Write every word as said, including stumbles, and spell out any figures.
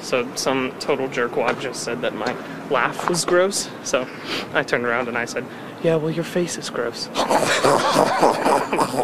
So some total jerkwad just said that my laugh was gross. So I turned around and I said, yeah, well, your face is gross.